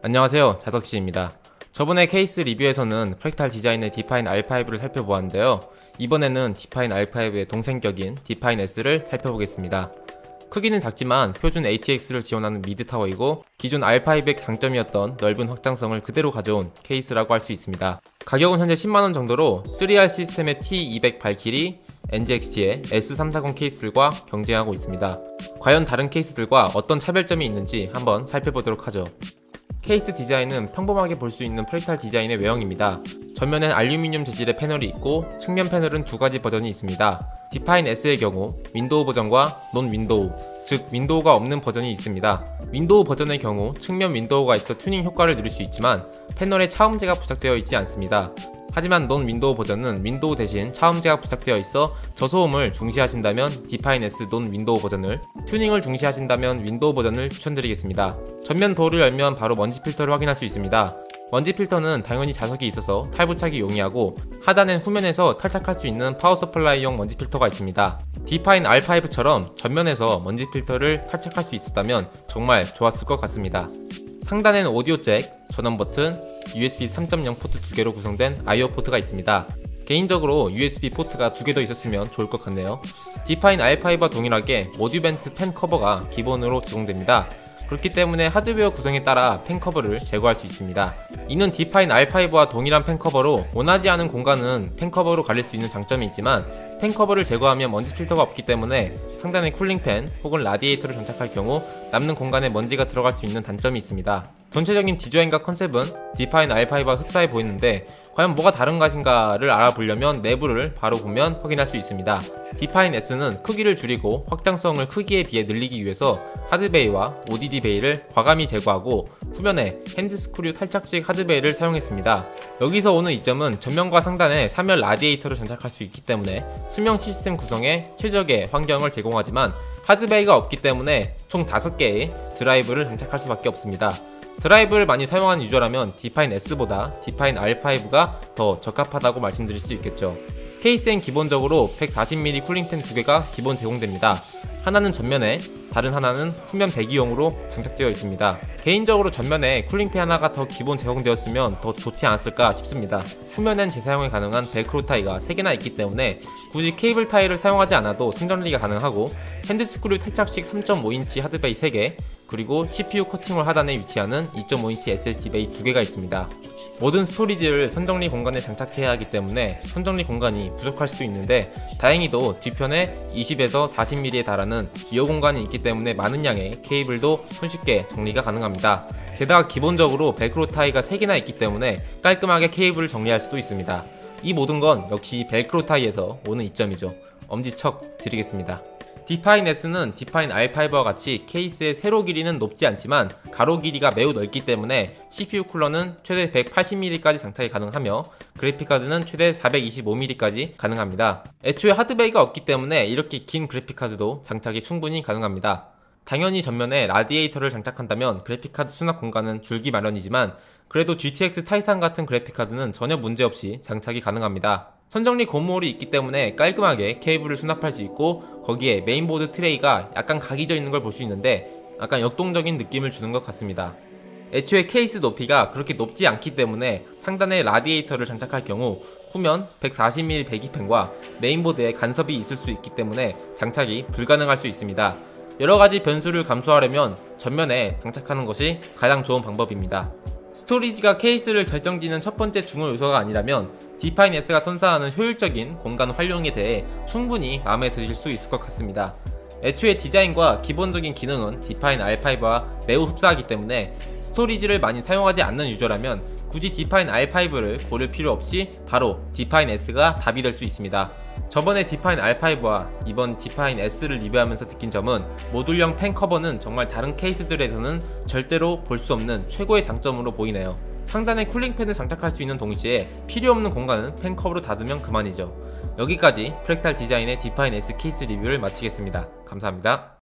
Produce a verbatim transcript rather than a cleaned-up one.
안녕하세요, 자덕씨입니다. 저번에 케이스 리뷰에서는 프랙탈 디자인의 디파인 알 파이브를 살펴보았는데요. 이번에는 디파인 알 파이브의 동생격인 디파인 에스를 살펴보겠습니다. 크기는 작지만 표준 에이티엑스를 지원하는 미드타워이고 기존 알 파이브의 강점이었던 넓은 확장성을 그대로 가져온 케이스라고 할 수 있습니다. 가격은 현재 십만원 정도로 쓰리 알 시스템의 티 이백 발키리, 엔지엑스티의 에스 삼백사십 케이스들과 경쟁하고 있습니다. 과연 다른 케이스들과 어떤 차별점이 있는지 한번 살펴보도록 하죠. 케이스 디자인은 평범하게 볼 수 있는 프랙탈 디자인의 외형입니다. 전면엔 알루미늄 재질의 패널이 있고 측면 패널은 두 가지 버전이 있습니다. 디파인 에스의 경우 윈도우 버전과 논 윈도우, 즉 윈도우가 없는 버전이 있습니다. 윈도우 버전의 경우 측면 윈도우가 있어 튜닝 효과를 누릴 수 있지만 패널에 차음제가 부착되어 있지 않습니다. 하지만 논 윈도우 버전은 윈도우 대신 차음제가 부착되어 있어 저소음을 중시하신다면 디파인 에스 논 윈도우 버전을, 튜닝을 중시하신다면 윈도우 버전을 추천드리겠습니다. 전면 도어를 열면 바로 먼지 필터를 확인할 수 있습니다. 먼지 필터는 당연히 자석이 있어서 탈부착이 용이하고 하단엔 후면에서 탈착할 수 있는 파워 서플라이용 먼지 필터가 있습니다. 디파인 알 파이브처럼 전면에서 먼지 필터를 탈착할 수 있었다면 정말 좋았을 것 같습니다. 상단에는 오디오 잭, 전원 버튼, 유에스비 삼 점 영 포트 두 개로 구성된 아이오 포트가 있습니다. 개인적으로 유에스비 포트가 두 개 더 있었으면 좋을 것 같네요. 디파인 알 파이브와 동일하게 모듈벤트 팬 커버가 기본으로 제공됩니다. 그렇기 때문에 하드웨어 구성에 따라 팬 커버를 제거할 수 있습니다. 이는 디파인 알 파이브와 동일한 팬 커버로 원하지 않은 공간은 팬 커버로 가릴 수 있는 장점이 있지만 팬 커버를 제거하면 먼지 필터가 없기 때문에 상단에 쿨링팬 혹은 라디에이터를 장착할 경우 남는 공간에 먼지가 들어갈 수 있는 단점이 있습니다. 전체적인 디자인과 컨셉은 디파인 알 파이브와 흡사해 보이는데 과연 뭐가 다른 것인가를 알아보려면 내부를 바로 보면 확인할 수 있습니다. 디파인 에스는 크기를 줄이고 확장성을 크기에 비해 늘리기 위해서 하드베이와 오디디 베이를 과감히 제거하고 후면에 핸드스크류 탈착식 하드베이를 사용했습니다. 여기서 오는 이점은 전면과 상단에 삼 열 라디에이터를 장착할 수 있기 때문에 수명 시스템 구성에 최적의 환경을 제공하지만 하드베이가 없기 때문에 총 다섯 개의 드라이브를 장착할 수밖에 없습니다. 드라이브를 많이 사용하는 유저라면 디파인 에스보다 디파인 알 파이브가 더 적합하다고 말씀드릴 수 있겠죠. 케이스엔 기본적으로 백사십 밀리미터 쿨링팬 두 개가 기본 제공됩니다. 하나는 전면에, 다른 하나는 후면 배기용으로 장착되어 있습니다. 개인적으로 전면에 쿨링팬 하나가 더 기본 제공되었으면 더 좋지 않았을까 싶습니다. 후면엔 재사용이 가능한 벨크로 타이가 세 개나 있기 때문에 굳이 케이블 타이를 사용하지 않아도 손정리가 가능하고 핸드스크류 탈착식 삼 점 오 인치 하드베이 세 개, 그리고 씨피유 커팅홀 하단에 위치하는 이 점 오 인치 에스에스디 베이 두 개가 있습니다. 모든 스토리지를 선정리 공간에 장착해야 하기 때문에 선정리 공간이 부족할 수도 있는데 다행히도 뒤편에 이십에서 사십 밀리미터에 달하는 이어 공간이 있기 때문에 많은 양의 케이블도 손쉽게 정리가 가능합니다. 게다가 기본적으로 벨크로 타이가 세 개나 있기 때문에 깔끔하게 케이블을 정리할 수도 있습니다. 이 모든 건 역시 벨크로 타이에서 오는 이점이죠. 엄지척 드리겠습니다. 디파인 에스는 디파인 알 파이브와 같이 케이스의 세로 길이는 높지 않지만 가로 길이가 매우 넓기 때문에 씨피유 쿨러는 최대 백팔십 밀리미터까지 장착이 가능하며 그래픽카드는 최대 사백이십오 밀리미터까지 가능합니다. 애초에 하드베이가 없기 때문에 이렇게 긴 그래픽카드도 장착이 충분히 가능합니다. 당연히 전면에 라디에이터를 장착한다면 그래픽카드 수납 공간은 줄기 마련이지만 그래도 지티엑스 타이탄 같은 그래픽카드는 전혀 문제없이 장착이 가능합니다. 선정리 고무홀이 있기 때문에 깔끔하게 케이블을 수납할 수 있고 거기에 메인보드 트레이가 약간 각이져 있는 걸 볼 수 있는데 약간 역동적인 느낌을 주는 것 같습니다. 애초에 케이스 높이가 그렇게 높지 않기 때문에 상단에 라디에이터를 장착할 경우 후면 백사십 밀리미터 배기팬과 메인보드에 간섭이 있을 수 있기 때문에 장착이 불가능할 수 있습니다. 여러가지 변수를 감수하려면 전면에 장착하는 것이 가장 좋은 방법입니다. 스토리지가 케이스를 결정짓는 첫 번째 중요 요소가 아니라면 디파인 에스가 선사하는 효율적인 공간 활용에 대해 충분히 마음에 드실 수 있을 것 같습니다. 애초에 디자인과 기본적인 기능은 디파인 알 파이브와 매우 흡사하기 때문에 스토리지를 많이 사용하지 않는 유저라면 굳이 디파인 알 파이브를 고를 필요 없이 바로 디파인 에스가 답이 될 수 있습니다. 저번에 디파인 알 파이브와 이번 디파인 에스를 리뷰하면서 느낀 점은 모듈형 팬 커버는 정말 다른 케이스들에서는 절대로 볼 수 없는 최고의 장점으로 보이네요. 상단에 쿨링팬을 장착할 수 있는 동시에 필요없는 공간은 팬 커버로 닫으면 그만이죠. 여기까지 프랙탈 디자인의 디파인 에스 케이스 리뷰를 마치겠습니다. 감사합니다.